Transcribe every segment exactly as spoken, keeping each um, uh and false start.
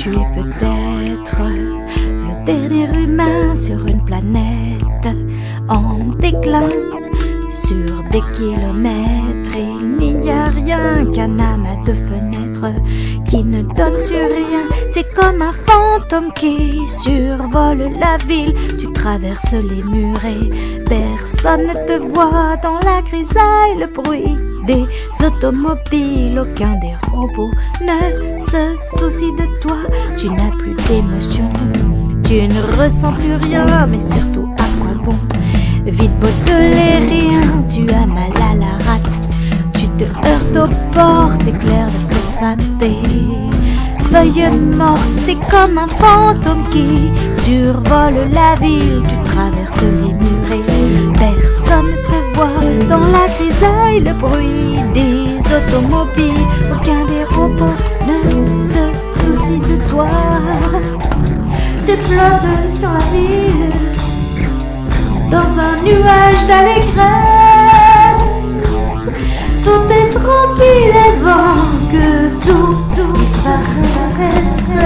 Tu es peut-être le dernier humain sur une planète en déclin. Sur des kilomètres, il n'y a rien qu'un amas de fenêtres qui ne donne sur rien. T'es comme un fantôme qui survole la ville. Tu traverses les murs et personne ne te voit. Dans la grisaille, le bruit des automobiles, aucun des robots ne se soucie de toi. Tu n'as plus d'émotion, tu ne ressens plus rien, mais surtout à quoi bon vide Baudelairien, tu as mal à la rate. Tu te heurtes aux portes éclairs de phosphate et feuilles mortes. T'es comme un fantôme qui survole la ville. Tu traverses les murs et personne ne te voit. Dans la grisaille, le bruit des automobiles, aucun des robots ne se soucie de toi. Tu flottes sur la ville dans un nuage d'allégresse. Tout est tranquille avant que tout, tout disparaisse.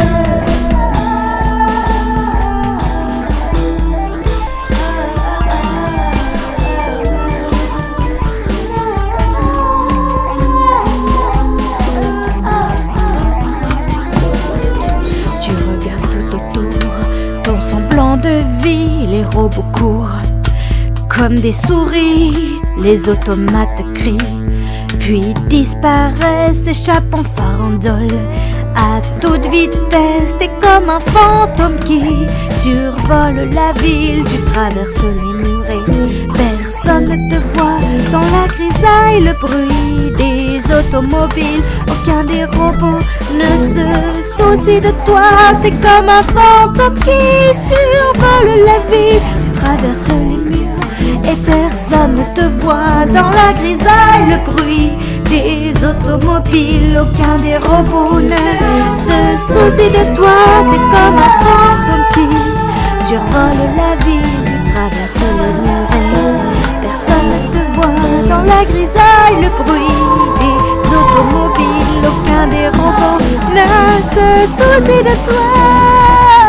Tu regardes tout autour, ton semblant de vie, les robots courent comme des souris, les automates crient, puis disparaissent, s'échappent en farandole à toute vitesse. T'es comme un fantôme qui survole la ville. Tu traverses les murs et personne ne te voit. Dans la grisaille, le bruit des automobiles, aucun des robots ne se soucie de toi. T'es comme un fantôme qui survole la ville. Tu traverses les murs et personne ne te voit. Dans la grisaille, le bruit des automobiles, aucun des robots ne se soucie de toi. T'es comme un fantôme qui survole la ville. Tu traverses les murs et personne ne te voit. Dans la grisaille, le bruit des automobiles, aucun des robots ne se soucie de toi.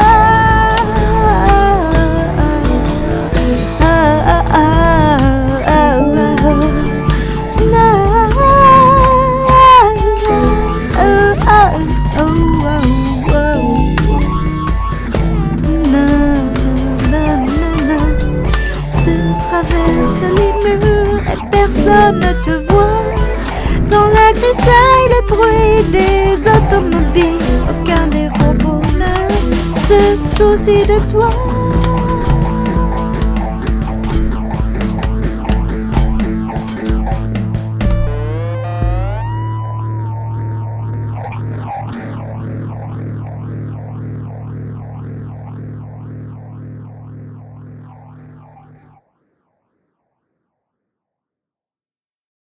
Traverse les murs et personne ne te voit. Dans la grisaille, le bruit des automobiles, aucun des robots ne se soucie de toi.